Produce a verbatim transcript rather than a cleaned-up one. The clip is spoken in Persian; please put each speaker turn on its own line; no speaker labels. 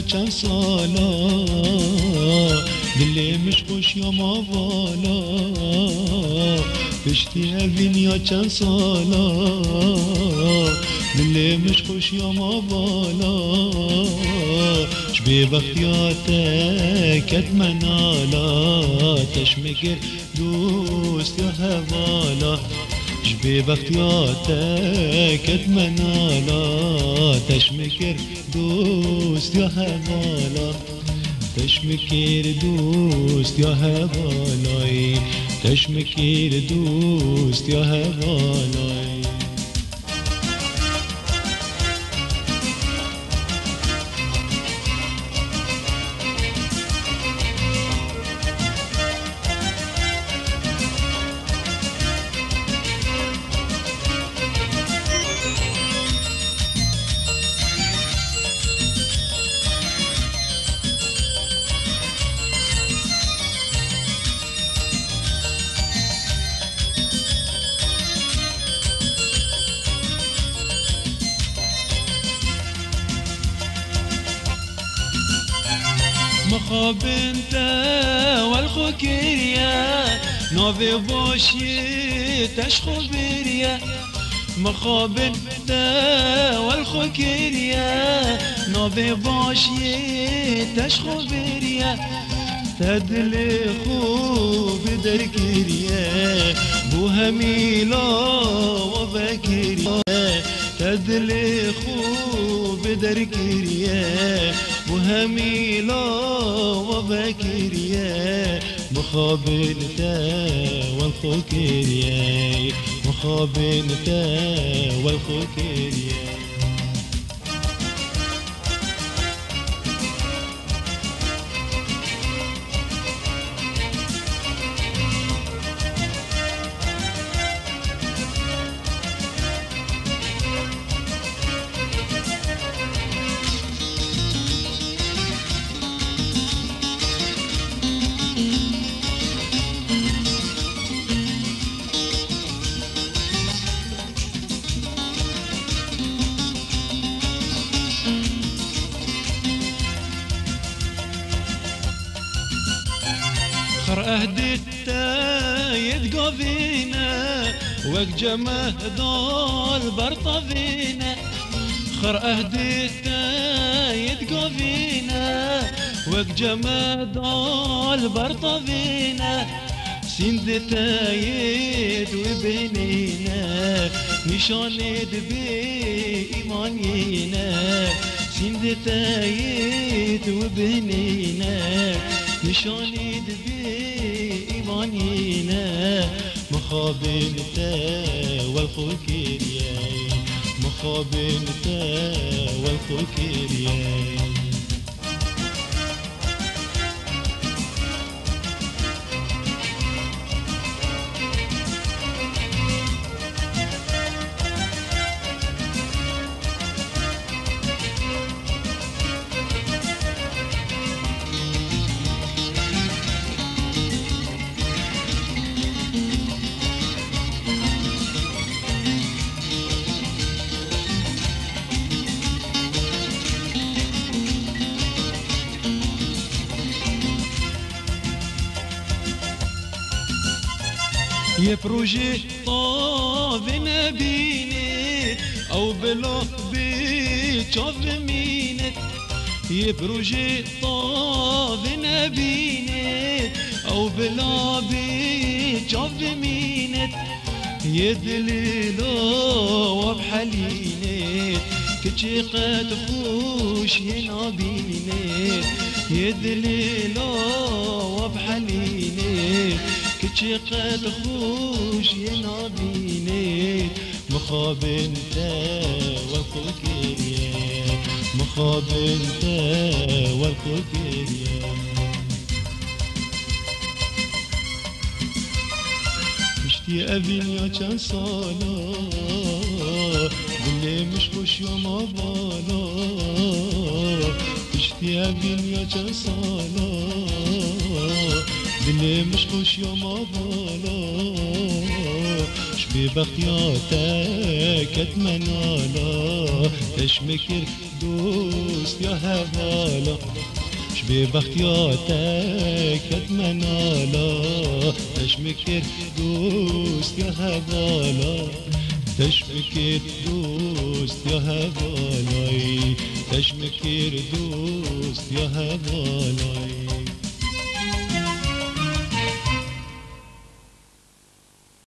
چند سالا دلی مش خوش یا ما والا پشتی اوین یا چند سالا دلی مش خوش یا ما والا شبی بختیاته کت منالا تشمکر دوست یا حوالا شبی بختیاته کت منالا تشمکر دوست یا حوالا تشمکر دوست یا حوالای تشمکر دوست یا حوالای مخاب انت والخوكيريا نوفي بوشي تشخو بيريا مخاب انت والخوكيريا نوفي بوشي تشخو بيريا تدلي خوب دركيريا بوها ميلا وبكيريا تدلي خوب دركيريا وهميلا وبكيريا مخابنتا والخوكيريا مخابنتا والخوكيريا خر اهديتا يتقافينا وك جمه دول برطفينا خر اهديتا يتقافينا وك جمه دول برطفينا سندتا يد وبينينا نشاند بإيمانينا سندتا يد وبينينا نشاند بإيمانينا مخابنتا والخوكيريا مخابنتا والخوكيريا يا بروجي طافنا بينت او بلو بيتشوف مينت يا بروجي طافنا بينت او بلو بيتشوف مينت يا دليلو وبحلينت كتشي قد خوش هنا بينت يا دليلو وبحلينت كتشي قد خوش ينابيني مخابنتا والخوكيريا مخابنتا والخوكيريا مشتي أبين يا كان صالا باللي مش خوش يا ما بالا مشتي أبين يا كان صالا دلی مش خوش یا ما بالا شبی بختیاته کت منالا تشمكر دوست يا هوالا شبي بختياتك اتمنالا تشمكر دوست يا هوالا تشمكر دوست يا هوالاي تشمكر دوست يا هوالاي